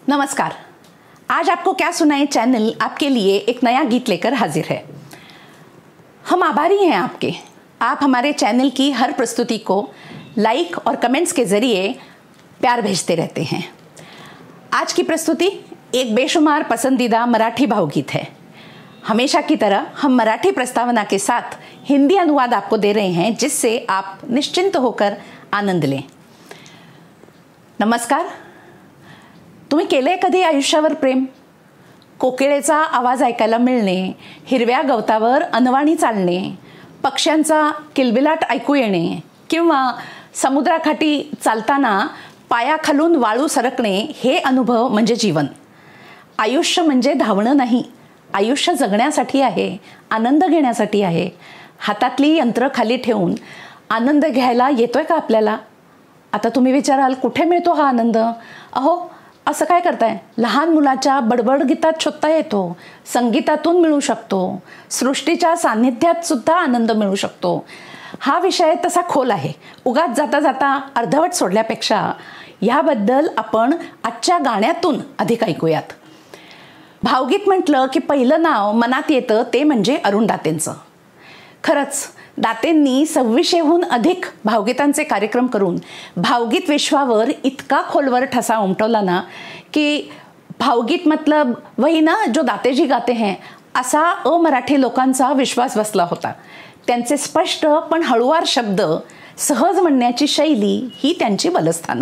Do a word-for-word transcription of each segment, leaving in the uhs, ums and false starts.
नमस्कार। आज आपको क्या सुनाए चैनल आपके लिए एक नया गीत लेकर हाजिर है। हम आभारी हैं आपके। आप हमारे चैनल की हर प्रस्तुति को लाइक और कमेंट्स के ज़रिए प्यार भेजते रहते हैं। आज की प्रस्तुति एक बेशुमार पसंदीदा मराठी भावगीत है। हमेशा की तरह हम मराठी प्रस्तावना के साथ हिंदी अनुवाद आपको दे रहे हैं, जिससे आप निश्चिंत होकर आनंद लें। नमस्कार। तुम्ही केले कधी आयुष्यावर प्रेम? कोकिळेचा आवाज ऐकायला मिळणे, हिरव्या गवतावर अनवाणी चालणे, पक्ष्यांचा किलबिलाट ऐकू येणे किंवा समुद्राकाठी चालताना पायाखालून वाळू सरकणे, हे अनुभव म्हणजे जीवन। आयुष्य म्हणजे धावणं नाही, आयुष्य जगण्यासाठी आहे, आनंद घेण्यासाठी आहे। हातातली यंत्र खाली ठेवून आनंद घ्यायला येतोय का आपल्याला? आता तुम्ही विचाराल, कुठे मिळतो हा आनंद? अहो, असं काय करताय? लहान मुलाच्या बडबड गीतात शोधता येतो, संगीतातून मिळू शकतो, सृष्टीच्या सान्निध्यात सुद्धा आनंद मिळू शकतो। हा विषय तसा खोल आहे, उगाच जाता जाता अर्धवट सोडल्यापेक्षा याबद्दल आपण आजच्या गाण्यातून अधिक ऐकूयात। भावगीत म्हटलं की पहिलं नाव मनात येतं ते म्हणजे अरुण दातेंचं। खरंच दातेंनी सव्वीसशेहून अधिक भावगीतांचे कार्यक्रम करून भावगीत विश्वावर इतका खोलवर ठसा उमटवला ना, की भावगीत मतलब वही ना जो दातेजी गाते हैं असा अमराठी लोकांचा विश्वास बसला होता। त्यांचे स्पष्ट पण हळुवार शब्द, सहज म्हणण्याची शैली ही त्यांची बलस्थानं।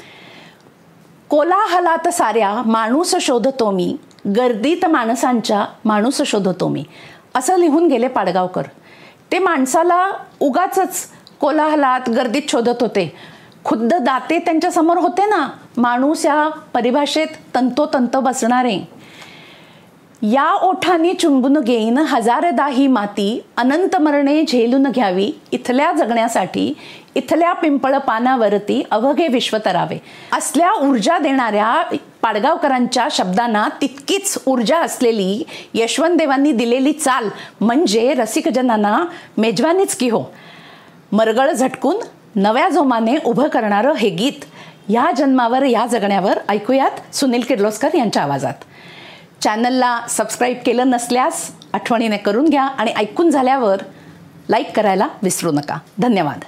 कोलाहलात साऱ्या माणूस शोधतो मी, गर्दीत माणसांच्या माणूस शोधतो मी, असं लिहून गेले पाडगावकर। ते माणसाला उगाचच कोलाहलात गर्दीत शोधत होते। खुद्द दाते त्यांच्या समोर होते ना, माणूस या परिभाषेत तंतोतंत बसणारे। या ओठांनी चुंबून घेईन हजारदा ही माती, अनंत मरणे झेलून घ्यावी इथल्या जगण्यासाठी, इथल्या पिंपळ पानावरती अवघे विश्व तरावे। असल्या ऊर्जा देणाऱ्या पाडगावकरांच्या शब्दांना तितकीच ऊर्जा असलेली यशवंत देवांनी दिलेली चाल म्हणजे रसिकजनांना मेजवानीच की हो। मरगळ झटकून नव्या जोमाने उभं करणारं हे गीत या जन्मावर या जगण्यावर ऐकूयात सुनील किर्लोस्कर यांच्या आवाजात। चॅनलला सबस्क्राईब केलं नसल्यास आठवणीने करून घ्या आणि ऐकून झाल्यावर लाईक करायला विसरू नका। धन्यवाद।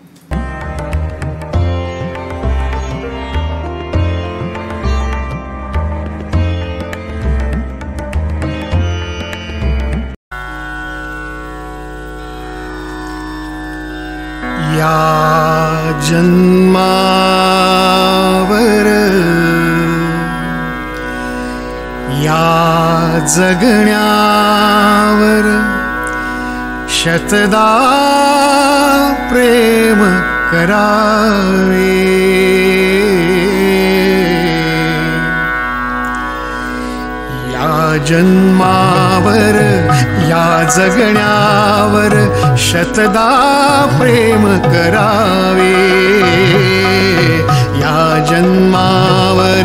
या जन्मावर या जगण्यावर शतदा प्रेम करावे। या जन्मावर या जगण्यावर शतदा प्रेम करावे। या जन्मावर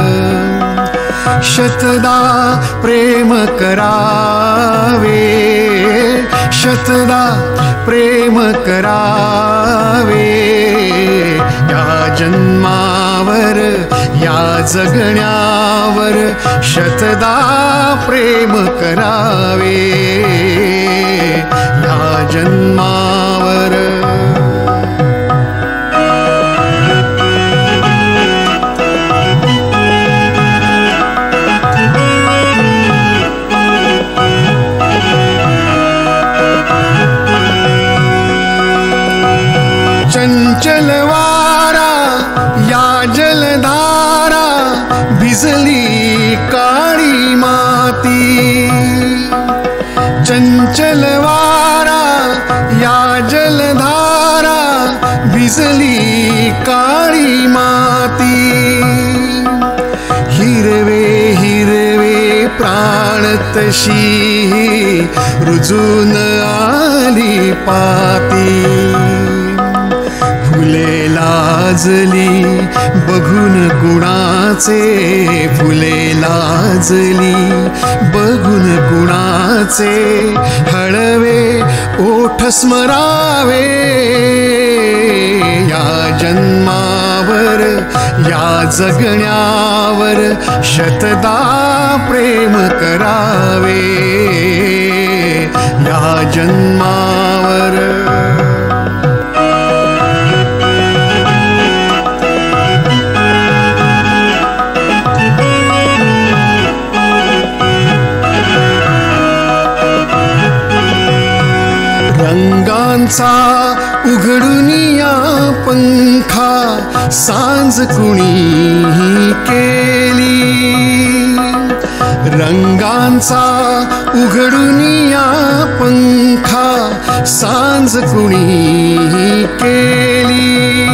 शतदा प्रेम करावे, शतदा प्रेम करावे। या जन्मावर या जगण्यावर शतदा प्रेम करावे। या जन्मावर चंचल वारा या जलधारा, भिजली काळी माती। चंचल वारा या जलधारा, भिजली काळी माती। हिरवे हिरवे प्राण तशी रुजून आली पाती। फुले लाजली बघून कुणाचे, फुले लाजली बघून कुणाचे। हळवे ओठ स्मरावे या जन्मावर या जगण्यावर शतदा प्रेम करावे या जन्मावर. रंगांचा उघडुनिया पंखा सांज कुणी केली. रंगांचा उघडुनिया पंखा सांज कुणी केली.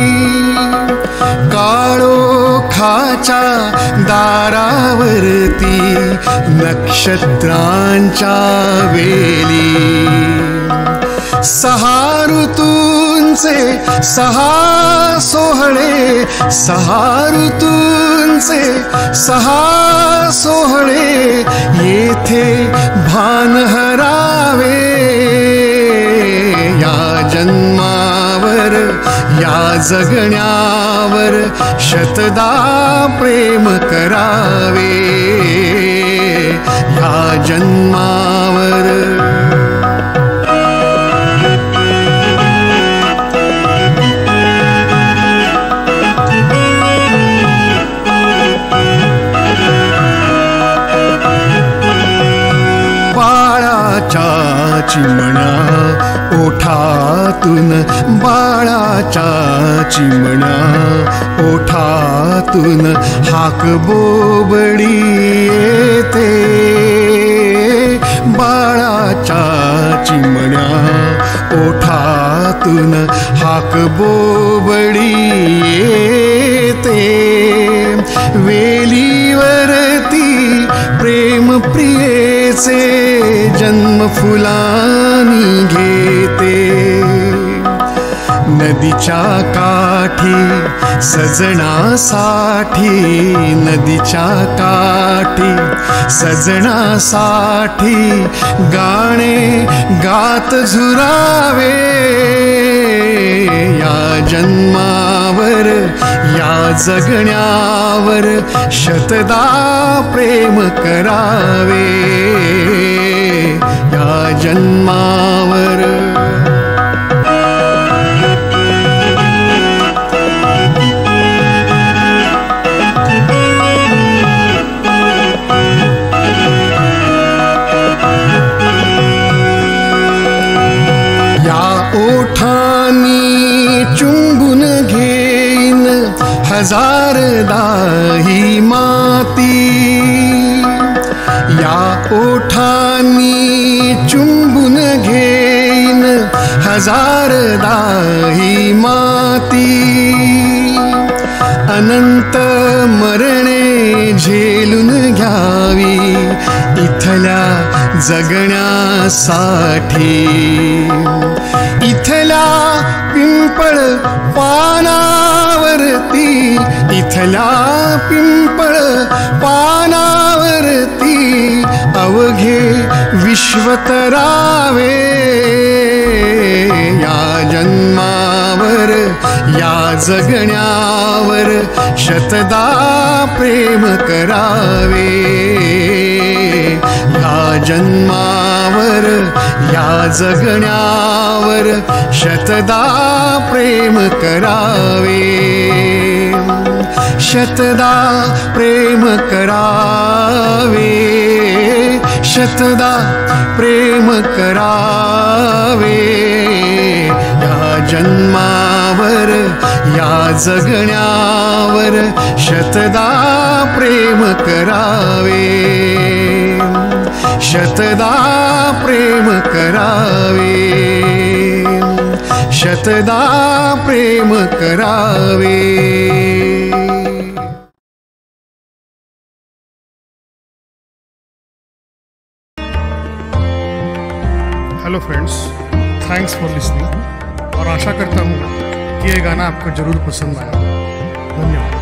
काळोखाच्या दारावरती नक्षत्रांच्या वेली. सहा ऋतूंचे सहा सोहळे, सहा ऋतूंचे सहा सोहळे येथे भान हरावे या जन्मावर या जगण्यावर शतदा प्रेम करावे या जन्मावर. चिमणा ओठातून, बाळाच्या चिमणा ओठातून हाक बोबडी येते. बाळाच्या चिमण्या ओठातून हाक बोबडी येते. वेलीवरती प्रेम प्रियेचे जन्म फुलानी घेते. नदीच्या काठी सजनासाठी, नदीच्या काठी सजनासाठी गाणे गात झुरावे या जन्मावर या जगण्यावर शतदा प्रेम करावे या जन्मावर. ओठानी चुंबून घेईन हजारदा ही माती. या ओठानी चुंबून घेईन हजारदा ही माती. अनंत मरणे झेलून घ्यावी इथल्या जगण्यासाठी. इथल्या पिंपळ पानावरती, इथल्या पिंपळ पानावरती अवघे विश्वतरावे या जन्मावर या जगण्यावर शतदा प्रेम करावे या जन्मावर या जगण्यावर शतदा प्रेम करावे. शतदा प्रेम करावे, शतदा प्रेम करावे या जन्मावर या जगण्यावर शतदा प्रेम करावे. शतदा प्रेम करावे, शतदा प्रेम करावे. Hello friends, thanks for listening और आशा करता हूँ कि ये गाना आपको ज़रूर पसंद आया. धन्यवाद.